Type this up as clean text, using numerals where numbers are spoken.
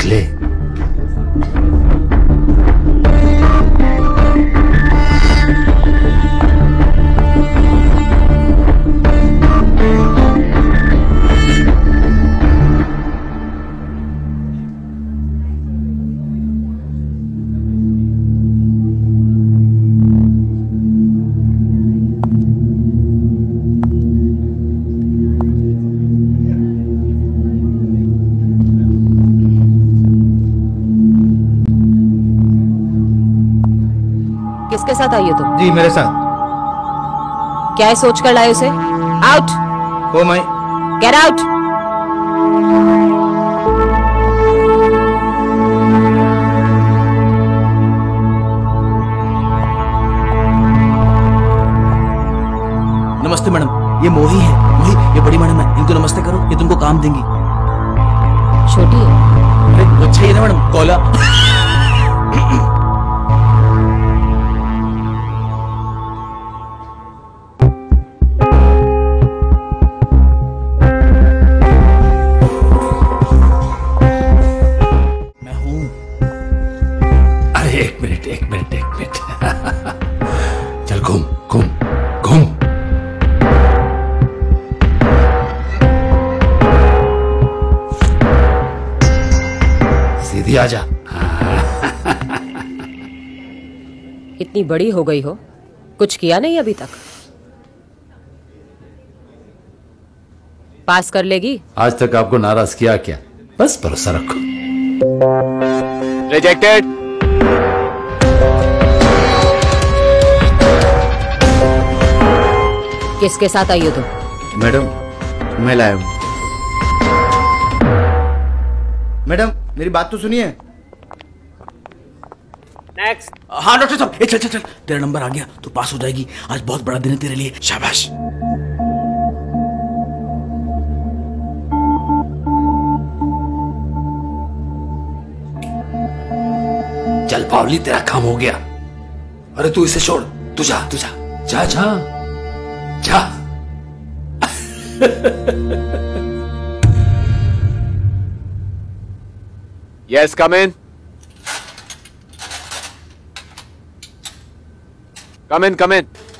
ले। किसके साथ आई हो तुम? जी मेरे साथ। क्या है सोच कर लाए उसे? आउट। हो माई। Get out. नमस्ते मैडम, ये मोही है। मोही, ये बड़ी मैडम है, इनको नमस्ते करो, ये तुमको काम देंगी। छोटी है। अरे अच्छा ही है ना मैडम, कॉला। एक मिनट चल घूम घूम घूम। सीधी आजा। इतनी बड़ी हो गई हो, कुछ किया नहीं अभी तक? पास कर लेगी? आज तक आपको नाराज किया क्या? बस भरोसा रखो। रिजेक्टेड। किसके साथ आई हो तुम? मैडम मैं लाया हूं। मैडम मेरी बात तो सुनिए। नेक्स्ट। हाँ डॉक्टर साहब, चल चल चल, तेरा नंबर आ गया, तू पास हो जाएगी। आज बहुत बड़ा दिन है तेरे लिए, शाबाश। चल पावली, तेरा काम हो गया। अरे तू इसे छोड़, तू जा तू जा जा जा जा। Yes, come in. Come in, come in.